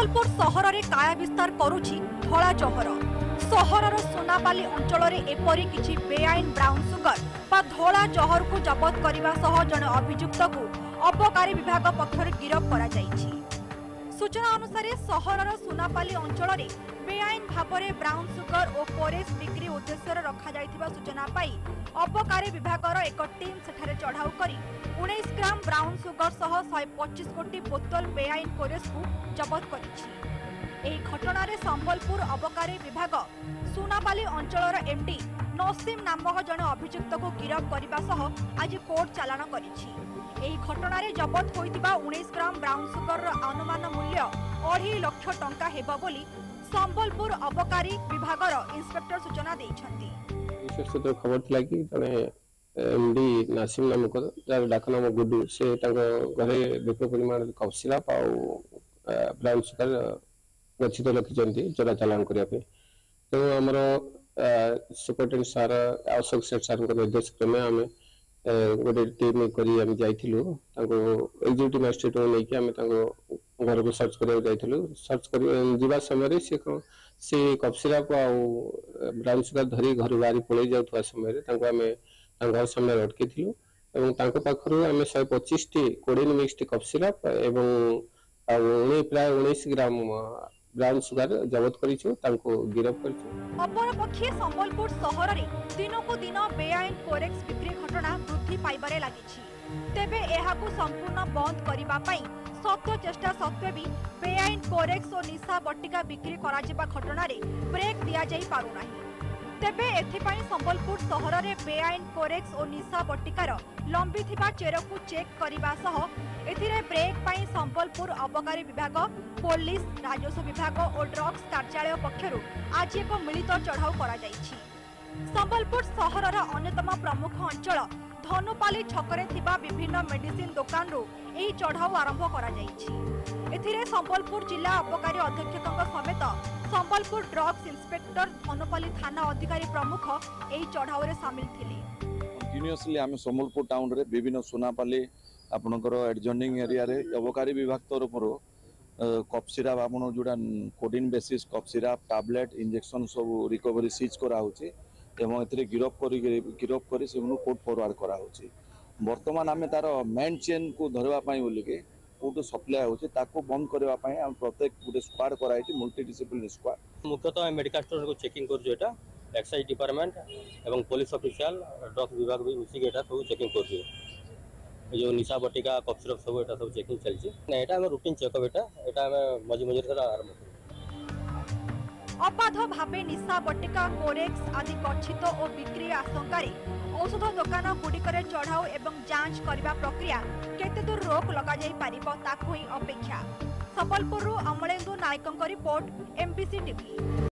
संबलपुर सहर में काया विस्तार करुछि धला जहर। सहरर सोनापाली अंचल एपरी किछि बेआईन ब्राउन सुगर बा धला जहर को जबत करने सह जने अभियुक्त को अबकारी विभाग पक्षर गिरफ करा जाइछि। सूचना अनुसार सहरर सोनापाली अंचल बेआईन भाव में ब्राउन सुगर और कोरेक्स बिक्री उद्देश्य रखा जाइथिबा सूचना पाई अबकारी विभागर एक टीम सेठारे चढ़ाऊ करी 19 ग्राम ब्राउन सुगर सह 125 कोटी बोतल बेआईन कोरेक्स को जबत करिछि। एही घटना रे संबलपुर अबकारी विभाग सोनापाली अंचलर एमडी नसीम नामक जने अभियुक्त को गिरफ करने सह आज कोर्ट चालान करिछि। एही घटना रे जबत होइतिबा 19 ग्राम ब्राउन सुगर अनुमान मूल्य 2.5 लाख टंका हेबो बोली संबलपुर अबकारी विभागर इंस्पेक्टर सूचना दैछन्ति। विशेष तो खबर थिला कि जने एमडी नासिम नामक जार डाक नाम गुड्डू से घरे विपुल परिमाण कफ सिरप आ ब्राउन सुगर गच्छित रखिछन्ति जोरा चालान करिया पे। तो हमर सुपरटेंडेंट सार अशोक सेठ सार निर्देश क्रमे आम गोटे टीम करी आम जाइथिलु ताको एग्जीक्यूटिव मजिस्ट्रेट नै कि आम ताको घर को सर्च करिया जाइथिलु। सर्च कर जीवा समय से कफ सिरप आ ब्राउन सुगर धरी घर बाहरी पळै जाउथवा समय ताको आम घर सामने अटकी थिलु एवं ताको पाखरु आम 125 टी कोडिन मिक्स्ड कफ सिरप एवं प्राय 19 ग्राम ब्राउन सुगर जबत करिछु ताको गिरफ करिछु। अपरपक्षे संबलपुर सहर रे दिनको दिन बेआईन कोरेक्स बिक्री घटना वृद्धि पाइबारे लागिछि। तेबे एहाकु संपूर्ण बंद करिबा पई सख्त चेष्टा सत्वे भी बेआईन कोरेक्स और निशा बट्टिका बिक्री करा जिबा घटना रे ब्रेक दिया जाई पारु नाही। तेबे एथिपाई संबलपुर सहर रे बेआईन कोरेक्स और निशा बट्टिकार लंबी थिबा चेरकु चेक करिबा सह एथिरे ब्रेक पाई संबलपुर अबकारी विभाग, पुलिस, राजस्व विभाग और ड्रग्स कार्यालय पक्षरु आज एक मिलित चढ़ाऊ करा जाइछि। संबलपुर सहरर अन्यतम प्रमुख अंचल धनुपाली छकरे थिबा विभिन्न मेडिसिन दुकान रो एही चढ़ाऊ आरंभ करा जाइछि। एथिरे संबलपुर जिला अबकारी अधीक्षक समेत संबलपुर ड्रग्स इंस्पेक्टर धनुपाली थाना अधिकारी प्रमुख एही चढ़ाऊ रे शामिल थिले। कंटिन्यूअसली आम संबलपुर टाउन रे विभिन्न सोनापाली आपनकर एडजॉइनिंग एरिया रे अबकारी विभाग तरफ कफ सिरप आपन जोड़ा codeine basis cough syrup tablet injection सब रिकवरी सीज करा होची एवं एथिरे गिरफ करी से कोर्ट फॉरवर्ड करा होची। वर्तमान आम तार मेन चेन को धरवा पई बोली के कोर्ट सप्लाई होची ताको बंद करबा पई हम प्रत्येक गुटे स्क्वाड कराइछि मल्टी डिसिप्लिन स्क्वाड। मुख्यतः मेडिकल स्टोर को चेकिंग कर जो एटा एक्साइज डिपार्टमेंट एवं पुलिस ऑफिशियल ड्रग्स विभाग भी मिसिक एटा सब चेकिंग कर जो निशा बटिका कफ सिरप सब एटा सब चेकिंग चलछि ना एटा हम रूटीन चेकअप एटा हम मझी मझी आरंभ करू। अबाध भावे निशा बटिका कोरेक्स आदि गच्छित और बिक्री आशंका औषध दुकान गुड़िकर चढ़ाऊ एवं जांच करने प्रक्रिया केते दूर रोक लगा जाई पारिबो ताकू ही अपेक्षा। संबलपुर अमलेन्दु नायकंक रिपोर्ट, MBC टीवी।